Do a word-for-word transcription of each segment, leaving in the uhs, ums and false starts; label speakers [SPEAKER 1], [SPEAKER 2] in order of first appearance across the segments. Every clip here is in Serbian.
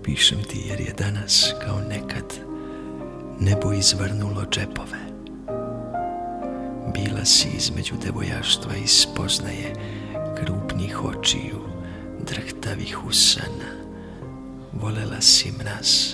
[SPEAKER 1] Pišem ti jer je danas kao nekad nebo izvrnulo džepove. Bila si između devojaštva i spoznaje, krupnih očiju, drhtavih usana. Volela si mraz.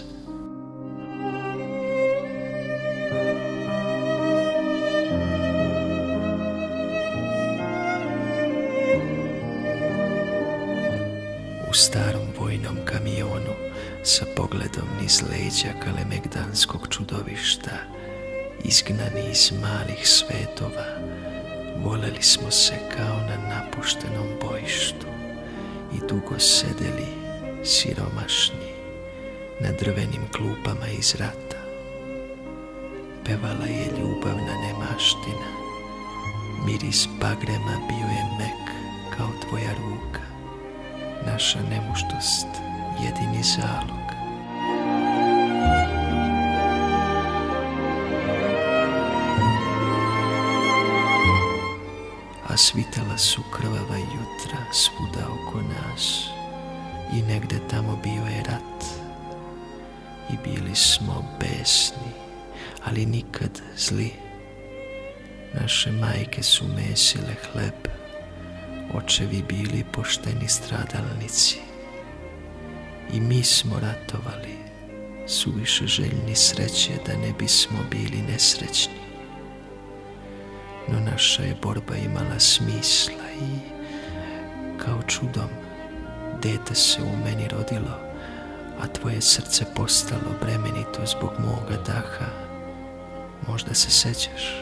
[SPEAKER 1] U starom vojnom kamionu sa pogledom niz leđa kalemegdanskog čudovišta, izgnani iz malih svetova, voleli smo se kao na napuštenom bojištu i dugo sedeli siromašni na drvenim klupama iz rata. Pevala je ljubavna nemaština, miris bagrema bio je mek kao tvoja ruka, naša nemuštost jedini zalog. A svitala su krvava jutra svuda oko nas i negde tamo bio je rat i bili smo besni, ali nikad zli. Naše majke su mesile hleb, očevi bili pošteni stradalnici i mi smo ratovali, suviše željni sreće da ne bismo bili nesrećni. No naša je borba imala smisla i kao čudom dete se u meni rodilo, a tvoje srce postalo bremenito zbog moga daha. Možda se sećaš?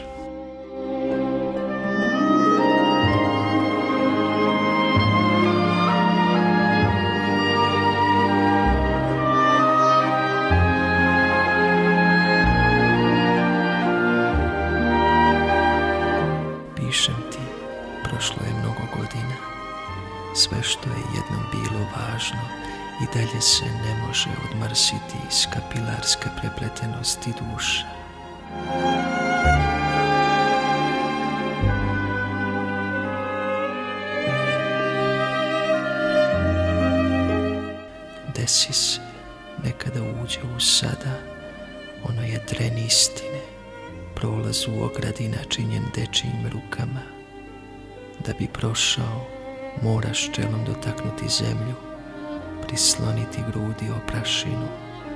[SPEAKER 1] Pišem ti, prošlo je mnogo godina, sve što je jednom bilo važno i dalje se ne može odmrsiti iz kapilarske prepletenosti duša. Desi se, nekada uđe u sada, ono je tren istine, prolaz u ogradi načinjen dečijim rukama. Da bi prošao, moraš čelom dotaknuti zemlju, prisloniti grudi o prašinu.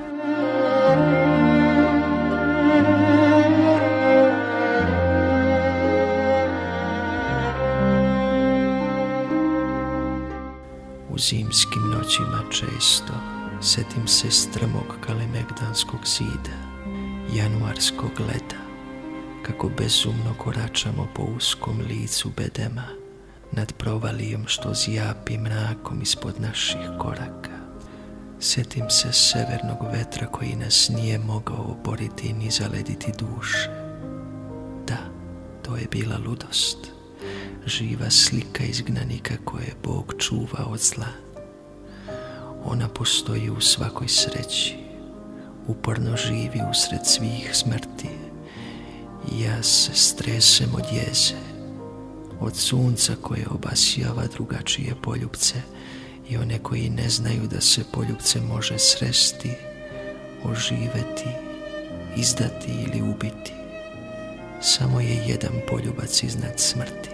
[SPEAKER 1] U zimskim noćima često setim se strmog kalemegdanskog zida, januarskog leda, kako bezumno koračamo po uskom licu bedema, nad provalijom što zjapi mrakom ispod naših koraka. Sjetim se severnog vetra koji nas nije mogao oboriti ni zalediti duše. Da, to je bila ludost, živa slika izgnanika koje Bog čuva od zla. Ona postoji u svakoj sreći, uporno živi usred svih smrti. Ja se stresem od jeze, od sunca koje obasjava drugačije poljupce i one koji ne znaju da se poljupce može sresti, oživeti, izdati ili ubiti. Samo je jedan poljubac iznad smrti.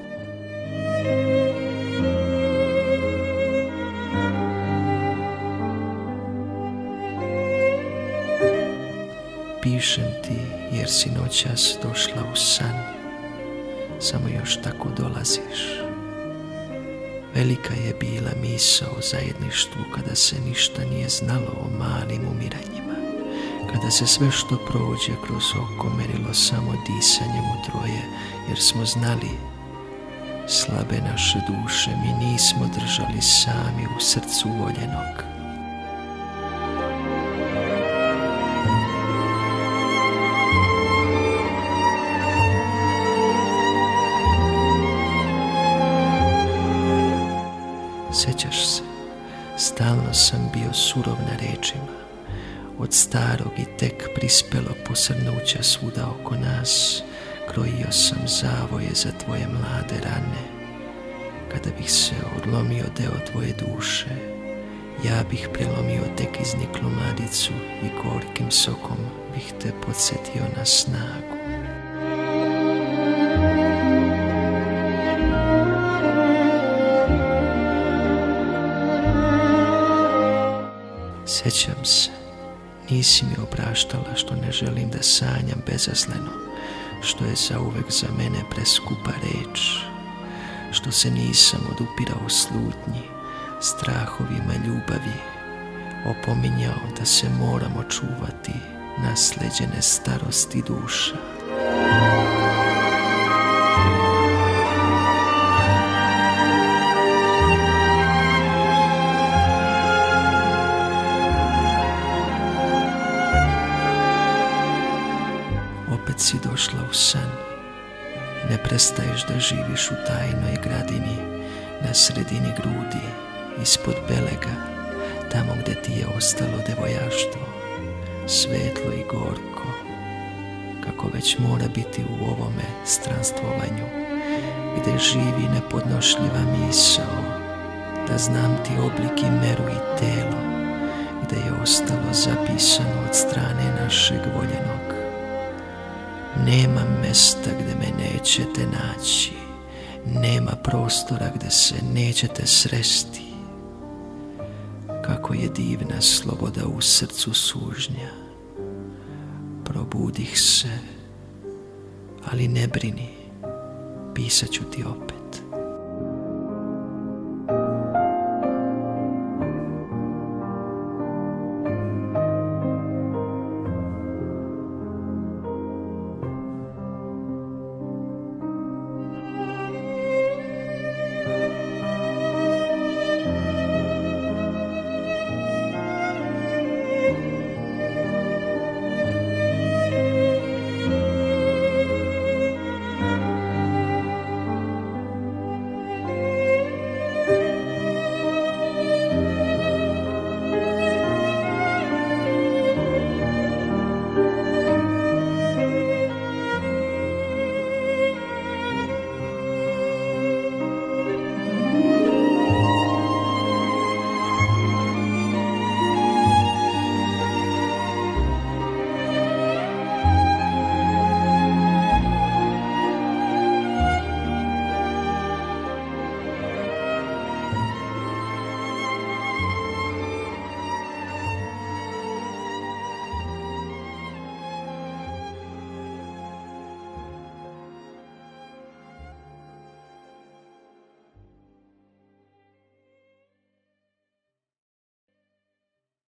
[SPEAKER 1] Pišem ti jer si noćas došla u san, samo još tako dolaziš. Velika je bila misao o zajedništvu kada se ništa nije znalo o malim umiranjima, kada se sve što prođe kroz oko merilo samo disanjem u troje, jer smo znali, slabe naše duše mi nismo držali sami u srcu voljenog. Sjećaš se, stalno sam bio surov na rečima, od starog i tek prispelog posrnuća svuda oko nas, krojio sam zavoje za tvoje mlade rane. Kada bih se odlomio deo tvoje duše, Ja bih prelomio tek izniklu mladicu i gorkim sokom bih te podsjetio na snagu. Sjećam se, nisi mi opraštala što ne želim da sanjam bezazleno, što je zauvek za mene preskupa reč, što se nisam odupirao slutnji, strahovima ljubavi, opominjao da se moramo čuvati nasleđene starosti duša. Opet si došla u san, ne prestaješ da živiš u tajnoj gradini, na sredini grudi, ispod belega, tamo gde ti je ostalo devojaštvo, svetlo i gorko, kako već mora biti u ovome stranstvovanju, gde živi nepodnošljiva misao, da znam ti oblik i meru i telo, gde je ostalo zapisano od strane našeg voljenog. Nema mesta gde me nećete naći, nema prostora gde se nećete sresti. Kako je divna sloboda u srcu sužnja. Probudih se, ali ne brini, pisat ću ti opet.